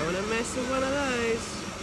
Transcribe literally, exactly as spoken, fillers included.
Don't want to mess with one of those.